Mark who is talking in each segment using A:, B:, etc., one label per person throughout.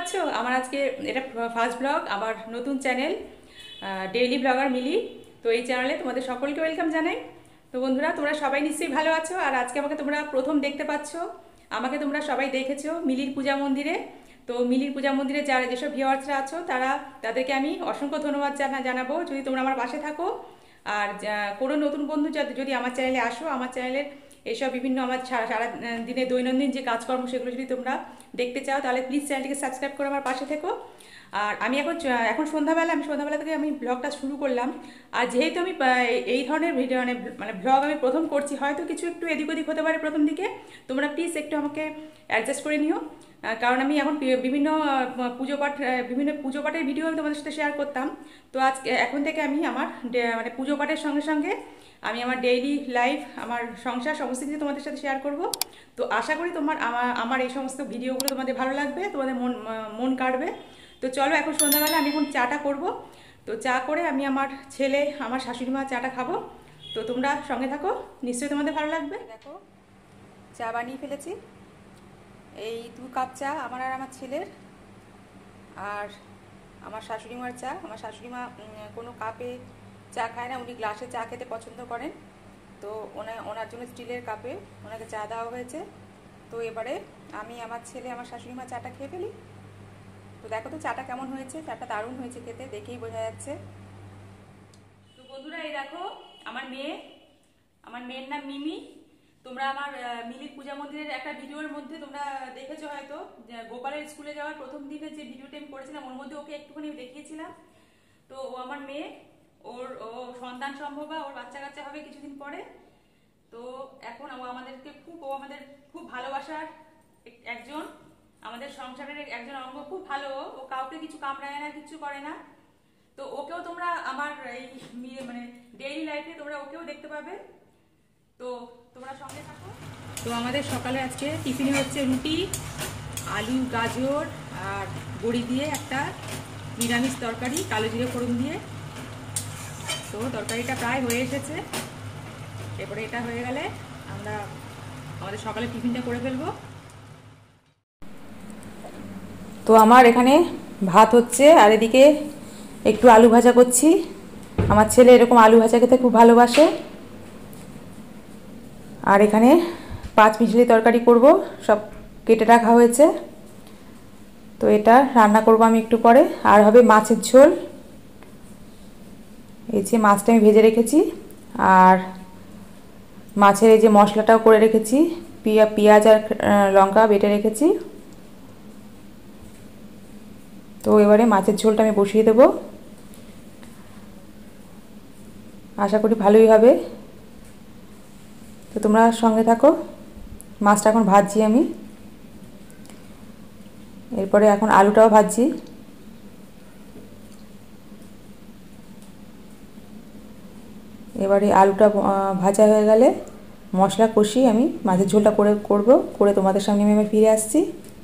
A: পাচ্ছ আমার আজকে এটা ফার্স্ট ব্লগ, আমার নতুন চ্যানেল ডেইলি ব্লগার মিলি। তো এই চ্যানেলে তোমাদের সকলকে ওয়েলকাম জানাই। তো বন্ধুরা, তোমরা সবাই নিশ্চয়ই ভালো আছো। আর আজকে আমাকে তোমরা প্রথম দেখতে পাচ্ছ। আমাকে তোমরা সবাই দেখেছো মিলির পূজা মন্দিরে। তো মিলির পূজা মন্দিরে যারা যেসব ভিউয়ার্সরা আছো তাদেরকে আমি অসংখ্য ধন্যবাদ জানাবো যদি তোমরা আমার পাশে থাকো। আর কোনো নতুন বন্ধু যদি আমার চ্যানেলে আসো, আমার চ্যানেলের এইসব বিভিন্ন আমার সারা দিনে দৈনন্দিন যে কাজকর্ম সেগুলো যদি তোমরা দেখতে চাও তাহলে প্লিজ চ্যানেলটিকে সাবস্ক্রাইব করে আমার পাশে থেকো। আর আমি এখন সন্ধ্যাবেলা থেকে আমি ব্লগটা শুরু করলাম। আর যেহেতু আমি এই ধরনের ভিডিও মানে ব্লগ আমি প্রথম করছি, হয়তো কিছু একটু এদিক ওদিক হতে পারে প্রথম দিকে, তোমরা প্লিজ একটু আমাকে অ্যাডজাস্ট করে নিও। কারণ আমি এখন বিভিন্ন পুজো পাঠের ভিডিও আমি তোমাদের সাথে শেয়ার করতাম। তো এখন থেকে আমি আমার মানে পুজো পাঠের সঙ্গে সঙ্গে আমি আমার ডেইলি লাইফ, আমার সংসার সমস্ত কিছু তোমাদের সাথে শেয়ার করব। তো আশা করি আমার এই সমস্ত ভিডিওগুলো তোমাদের ভালো লাগবে, তোমাদের মন কাড়বে। তো চলো, এখন সন্ধ্যাবেলা আমি এখন চাটা করব। তো চা করে আমি আমার ছেলে, আমার শাশুড়ি মা চাটা খাবো। তো তোমরা সঙ্গে থাকো, নিশ্চয়ই তোমাদের ভালো লাগবে। দেখো, চা বানিয়ে ফেলেছি। এই 2 কাপ চা আমার আর আমার ছেলের। আর আমার শাশুড়ি মার চা। আমার শাশুড়ি মা কোনো কাপে চা খায় না, উনি গ্লাসে চা খেতে পছন্দ করেন। তো ওনার জন্য স্টিলের কাপে ওনাকে চা দেওয়া হয়েছে। তো এবারে আমি, আমার ছেলে, আমার শাশুড়ি মা চাটা খেয়ে ফেলি। তো দেখো তো চাটা কেমন হয়েছে। চাটা দারুণ হয়েছে খেতে, দেখেই বোঝা যাচ্ছে। তো বন্ধুরা, এই দেখো আমার মেয়ের নাম মিমি। তোমরা আমার মিলির পূজা মন্দিরের একটা ভিডিওর মধ্যে তোমরা দেখেছো হয়তো, গোপালের স্কুলে যাওয়ার প্রথম দিনে যে ভিডিওটা আমি করেছিলাম ওর মধ্যে ওকে একটুখানি দেখিয়েছিলাম। তো ও আমার মেয়ে, ও সন্তান সম্ভব, ওর বাচ্চা কাচ্চা হবে কিছুদিন পরে। তো এখন ও আমাদের খুব ভালোবাসার একজন, আমাদের সংসারের একজন অঙ্গ। খুব ভালো, ও কাউকে কিছু কামড়ায় না, কিছু করে না। তো ওকেও তোমরা আমার এই মানে ডেইলি লাইফে তোমরা ওকেও দেখতে পাবে। তো তোমরা সঙ্গে থাকো। তো আমাদের সকালে আজকে টিফিনে হচ্ছে রুটি, আলু, গাজর আর বড়ি দিয়ে একটা নিরামিষ তরকারি, কালো জিরে ফোড়ন দিয়ে। তো তরকারিটা প্রায় হয়ে এসেছে। এরপরে এটা হয়ে গেলে আমরা আমাদের সকালে টিফিনটা করে ফেলবো। তো আমার এখানে ভাত হচ্ছে, আর এদিকে একটু আলু ভাজা করছি। আমার ছেলে এরকম আলু ভাজা খেতে খুব ভালোবাসে। আর এখানে 5 মিশালি তরকারি করব, সব কেটে রাখা হয়েছে। তো এটা রান্না করব আমি একটু পরে। আর হবে মাছের ঝোল। এই যে মাছটা আমি ভেজে রেখেছি, আর মাছের এই যে মশলাটাও করে রেখেছি, পেঁয়াজ আর লঙ্কা বেটে রেখেছি। তো এবারে মাছের ঝোলটা আমি বসিয়ে দেব। আশা করি ভালোই হবে। তো তোমরা সঙ্গে থাকো। মাছটা এখন ভাজছি আমি, এরপরে এখন আলুটাও ভাজছি। এবারে আলুটা ভাজা হয়ে গেলে মশলা কষিয়ে আমি মাছের ঝোলটা করে তোমাদের সামনে আমি ফিরে আসছি।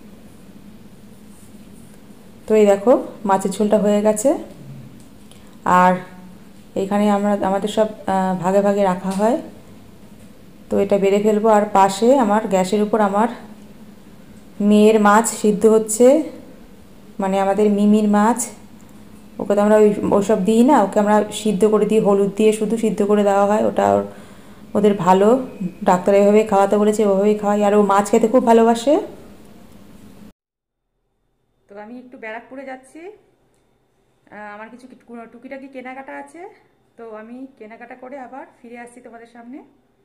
A: তো এই দেখো মাছের ঝোলটা হয়ে গেছে। আর এইখানে আমাদের সব ভাগে ভাগে রাখা হয়। তো এটা বেড়ে ফেলবো। আর পাশে আমার গ্যাসের উপর আমার মেয়ের মাছ সিদ্ধ হচ্ছে, মানে আমাদের মিমির মাছ। ওকে তো আমরা ওসব দিই না, ওকে আমরা সিদ্ধ করে দিই, হলুদ দিয়ে শুধু সিদ্ধ করে দেওয়া হয়। ওটা ওদের ভালো, ডাক্তার এভাবেই খাওয়াতে বলেছে, ওভাবেই খাওয়াই। আর ও মাছ খেতে খুব ভালোবাসে। তো আমি একটু ব্যারাকপুরে যাচ্ছি, আমার কিছু টুকিটাকি কেনাকাটা আছে। তো আমি কেনাকাটা করে আবার ফিরে আসছি তোমাদের সামনে।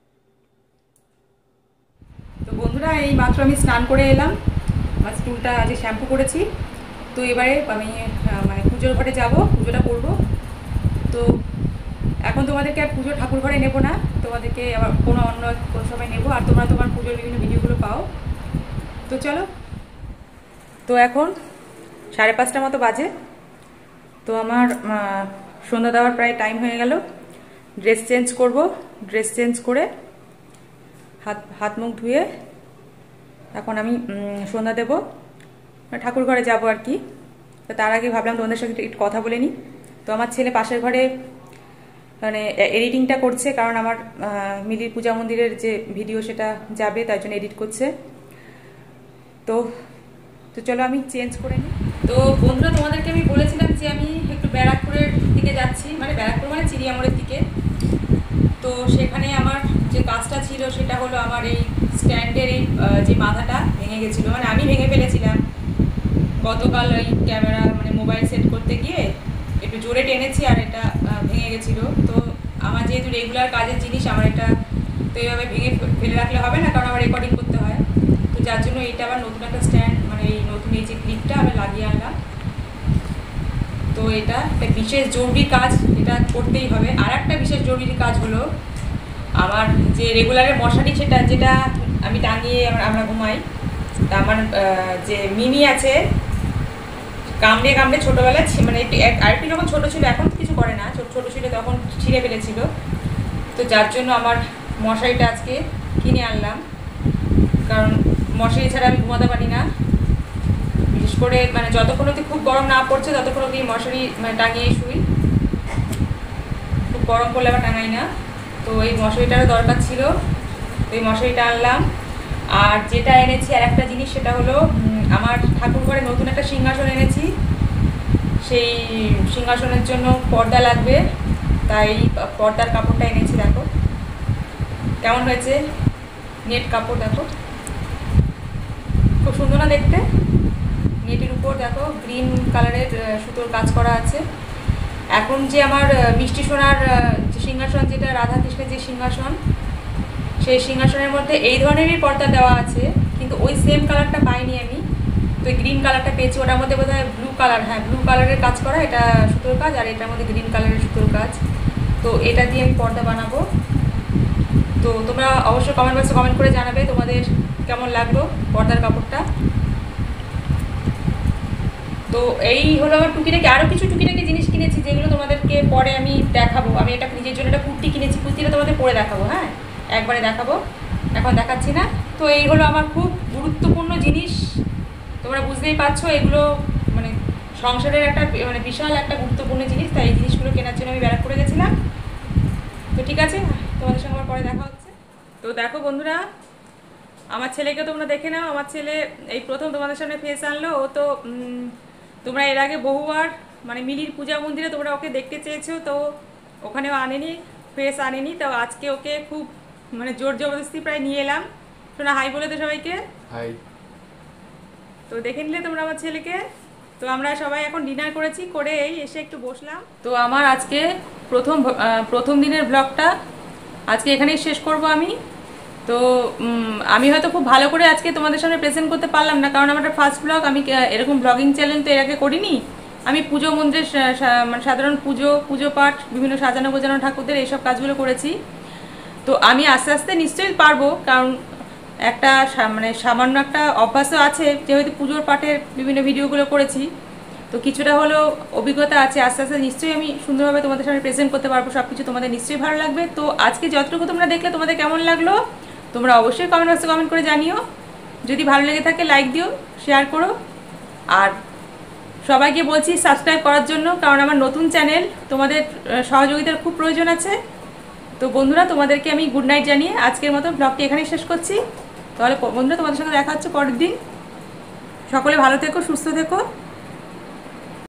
A: তো বন্ধুরা, এই মাত্র আমি স্নান করে এলাম, আমার চুলটা আজকে শ্যাম্পু করেছি। তো এবারে আমি মানে পুজোর ঘরে যাব, পুজোটা করব। তো এখন তোমাদেরকে আর পুজো ঠাকুর ঘরে নেবো না, তোমাদেরকে আবার কোনো সময় নেবো। আর তোমরা তোমার পুজোর বিভিন্ন ভিডিওগুলো পাও। তো চলো। তো এখন 5:30 মতো বাজে। তো আমার সন্ধ্যা দেওয়ার প্রায় টাইম হয়ে গেল। ড্রেস চেঞ্জ করব, ড্রেস চেঞ্জ করে হাত মুখ ধুয়ে এখন আমি সন্ধ্যা দেব, ঠাকুর ঘরে যাব আর কি। তো তার আগে ভাবলাম তোমাদের সাথে একটু কথা বলে নিই। তো আমার ছেলে পাশের ঘরে মানে এডিটিংটা করছে, কারণ আমার মিলির পূজা মন্দিরের যে ভিডিও সেটা যাবে, তার জন্য এডিট করছে। তো চলো আমি চেঞ্জ করে নিই। তো বন্ধুরা, তোমাদেরকে আমি বলেছিলাম যে আমি একটু ব্যারাকপুরের দিকে যাচ্ছি, মানে ব্যারাকপুর মানে চিড়িয়ামোড়ের দিকে। তো সেখানে আমার যে কাজটা ছিল সেটা হলো আমার এই স্ট্যান্ডের এই যে মাথাটা ভেঙে গেছিলো, মানে আমি ভেঙে ফেলেছিলাম গতকাল ওই ক্যামেরা মানে মোবাইল সেট করতে গিয়ে একটু জোরে টেনেছি আর এটা ভেঙে গেছিলো। তো আমার যেহেতু রেগুলার কাজের জিনিস, আমার এটা তো এইভাবে ভেঙে ফেলে রাখলে হবে না, কারণ আমার রেকর্ডিং করতে হয়। তো যার জন্য এইটা আবার নতুন একটা স্ট্যান্ড, মানে এই নতুন এই যে ক্লিপটা আমি লাগিয়ে আনলাম। তো এটা একটা বিশেষ জরুরি কাজ, এটা করতেই হবে। আর একটা বিশেষ জরুরি কাজ হলো আমার যে রেগুলারের মশারি, যেটা আমি টাঙিয়ে আমরা ঘুমাই। তা আমার যে মিনি আছে, কামড়ে কামড়ে ছোটোবেলায় মানে আরেকটু যখন ছোটো ছিল, এখন কিছু করে না, ছোটো ছিল তখন ছিঁড়ে ফেলেছিল। তো যার জন্য আমার মশারিটা আজকে কিনে আনলাম, কারণ মশারি ছাড়া আমি ঘুমাতে পারি না। বিশেষ করে মানে যতক্ষণ অবধি খুব গরম না পড়ছে ততক্ষণ অবধি মশারি মানে টাঙিয়ে শুই, খুব গরম পড়লে আবার টাঙাই না। তো এই মশারিটারও দরকার ছিল, তো এই মশারিটা আনলাম। আর যেটা এনেছি আর একটা জিনিস, সেটা হলো আমার ঠাকুর ঘরে নতুন একটা সিংহাসন এনেছি। সেই সিংহাসনের জন্য পর্দা লাগবে, তাই পর্দার কাপড়টা এনেছি। দেখো কেমন হয়েছে, নেট কাপড় দেখো, খুব সুন্দর না দেখতে। নেটের উপর দেখো গ্রিন কালারের সুতোর কাজ করা আছে। এখন যে আমার মিষ্টি সোনার যে সিংহাসন, যেটা রাধাকৃষ্ণের যে সিংহাসন, সেই সিংহাসনের মধ্যে এই ধরনেরই পর্দা দেওয়া আছে, কিন্তু ওই সেম কালারটা পাইনি আমি। তো গ্রিন কালারটা পেয়েছি, ওটার মধ্যে বোধহয় ব্লু কালার, হ্যাঁ ব্লু কালারের কাজ করা, এটা সুতোর কাজ, আর এটার মধ্যে গ্রিন কালারের সুতোর কাজ। তো এটা দিয়ে আমি পর্দা বানাবো। তো তোমরা অবশ্যই কমেন্ট বক্সে কমেন্ট করে জানাবে তোমাদের কেমন লাগলো পর্দার কাপড়টা। তো এই হলো আমার টুকিটাকি। আরও কিছু টুকিটাকি জিনিস কিনেছি, যেগুলো তোমাদেরকে পরে আমি দেখাবো। আমি এটা নিজের জন্য একটা কুর্তি কিনেছি, কুর্তিটা তোমাদের পরে দেখাবো, হ্যাঁ একবারে দেখাবো, এখন দেখাচ্ছি না। তো এই হলো আমার খুব গুরুত্বপূর্ণ জিনিস, তোমরা বুঝতেই পারছো, এগুলো মানে সংসারের একটা মানে বিশাল একটা গুরুত্বপূর্ণ জিনিস। তাই এই জিনিসগুলো কেনার জন্য আমি ব্যারাকপুরে গেছিলাম। তো ঠিক আছে, তোমাদের সঙ্গে আমার পরে দেখা হচ্ছে। তো দেখো বন্ধুরা, আমার ছেলেকে তোমরা দেখে নাও। আমার ছেলে এই প্রথম তোমাদের সামনে ফেস আনলো। ও তো তোমরা এর আগে বহুবার মানে মিলির পূজা মন্দিরে তোমরা ওকে দেখতে চেয়েছো, তো ওখানেও আনেনি, ফেস আনেনি। তো আজকে ওকে খুব মানে জোর জবরদস্তি প্রায় নিয়ে এলাম। শোনা হাই বলে তো সবাইকে, হাই। তো দেখে নিলে তোমরা আমার ছেলেকে। তো আমরা সবাই এখন ডিনার করেছি, করে এই এসে একটু বসলাম। তো আমার আজকে প্রথম দিনের ব্লগটা আজকে এখানেই শেষ করব আমি। তো আমি হয়তো খুব ভালো করে আজকে তোমাদের সামনে প্রেজেন্ট করতে পারলাম না, কারণ আমার ফার্স্ট ব্লগ, আমি এরকম ব্লগিং চ্যানেল তো এর আগে করিনি। আমি পুজো মন্দিরে মানে সাধারণ পুজো পাঠ, বিভিন্ন সাজানো গোজানো ঠাকুরদের এইসব কাজগুলো করেছি। তো আমি আস্তে আস্তে নিশ্চয়ই পারবো, কারণ একটা মানে সামান্য একটা অভ্যাসও আছে, যেহেতু পুজোর পাঠের বিভিন্ন ভিডিওগুলো করেছি। তো কিছুটা হলেও অভিজ্ঞতা আছে, আস্তে আস্তে নিশ্চয়ই আমি সুন্দরভাবে তোমাদের সামনে প্রেজেন্ট করতে পারবো। সব কিছু তোমাদের নিশ্চয়ই ভালো লাগবে। তো আজকে যতটুকু তোমরা দেখলে তোমাদের কেমন লাগলো তোমরা অবশ্যই কমেন্ট বক্সে কমেন্ট করে জানিও। যদি ভালো লেগে থাকে লাইক দিও, শেয়ার করো। আর সবাইকে বলছি সাবস্ক্রাইব করার জন্য, কারণ আমার নতুন চ্যানেল, তোমাদের সহযোগিতার খুব প্রয়োজন আছে। তো বন্ধুরা, তোমাদেরকে আমি গুড নাইট জানিয়ে আজকের মতো ব্লগটি এখানেই শেষ করছি। তাহলে বন্ধুরা, তোমাদের সঙ্গে দেখা হচ্ছে পরের দিন। সকলে ভালো থেকো, সুস্থ থেকো।